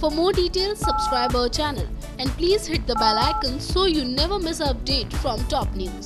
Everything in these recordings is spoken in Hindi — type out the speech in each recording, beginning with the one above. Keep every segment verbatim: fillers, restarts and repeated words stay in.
For more details, subscribe our channel and please hit the bell icon so you never miss an update from top news.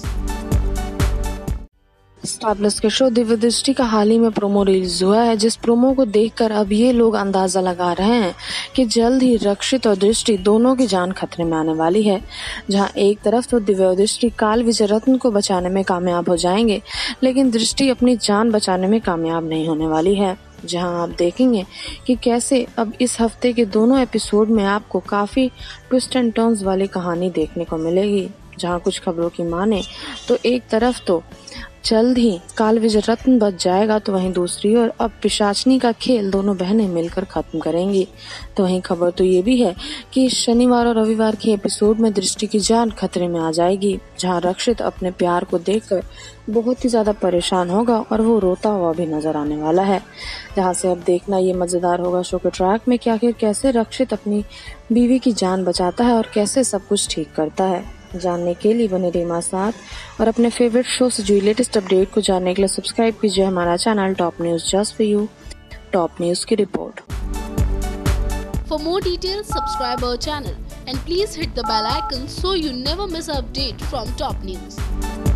Star Plus के शो दिव्य दृष्टि का हाल ही में प्रोमो रिलीज हुआ है, जिस प्रोमो को देखकर अब ये लोग अंदाजा लगा रहे हैं कि जल्द ही रक्षित और दृष्टि दोनों की जान खतरे में आने वाली है। जहां एक तरफ तो दिव्य और दृष्टि काल विजय रत्न को बचाने में कामयाब हो जाएंगे, लेकिन दृष्टि अपनी जान बचाने में कामयाब नहीं होने वाली है। जहां आप देखेंगे कि कैसे अब इस हफ्ते के दोनों एपिसोड में आपको काफी ट्विस्ट एंड टर्न्स वाली कहानी देखने को मिलेगी। जहां कुछ खबरों की माने तो एक तरफ तो जल्द ही काल विजय रत्न बच जाएगा, तो वहीं दूसरी ओर अब पिशाचनी का खेल दोनों बहनें मिलकर खत्म करेंगी। तो वहीं खबर तो ये भी है कि शनिवार और रविवार के एपिसोड में दृष्टि की जान खतरे में आ जाएगी, जहां रक्षित अपने प्यार को देखकर बहुत ही ज्यादा परेशान होगा और वो रोता हुआ भी नजर आने वाला है। जहां से अब देखना ये मजेदार होगा शो के ट्रैक में कि आखिर कैसे रक्षित अपनी बीवी की जान बचाता है और कैसे सब कुछ ठीक करता है। जानने के लिए बने रहिए हमारे साथ और अपने फेवरेट शो से जुड़ी लेटेस्ट अपडेट को जानने के लिए सब्सक्राइब कीजिए हमारा channel top news just for you. Top news की report. For more details, subscribe our channel and please hit the bell icon so you never miss an update from top news.